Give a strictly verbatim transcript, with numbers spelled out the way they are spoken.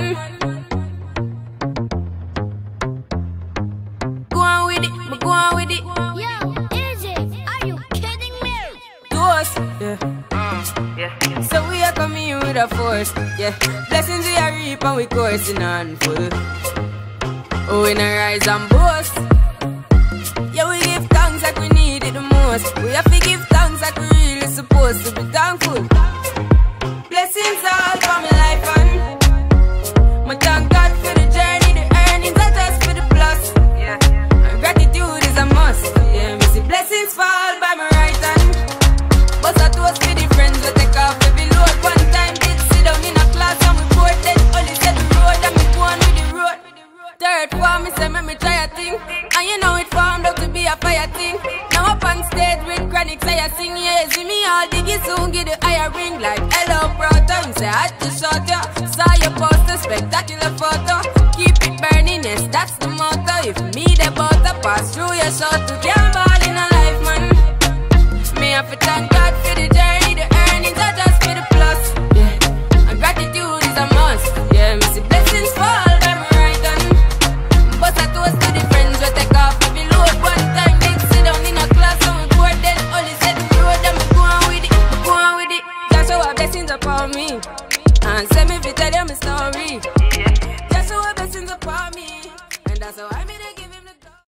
Go on with it, but go on with it. Yo, is it? Are you kidding me? Toast, yeah. Mm, yeah. So we are coming here with a force, yeah. Blessings we are reap and we coursing on full. Oh, we not rise and boast. Yeah, we give thanks like we need it the most. We have to give thanks like we really supposed to be thankful. Blessings all for my life and my thank God for the journey, the earnings are just for the plus. Yeah, and gratitude is a must. Yeah, me see blessings fall by my right hand. But I toast for the friends we take off every load. One time did sit down in a class and we bored. Then only said the road and me go on with the road. Third form, me say me me try a thing, and you know it formed up to be a fire thing. Now up on stage with chronic, say I sing, yeah, see me all diggy soon, get the higher ring like hello brother. You say I had to shot ya, saw your poster, spectacular photo. Keep it burning, yes, that's the motto. If me the butter pass through your shot to camera.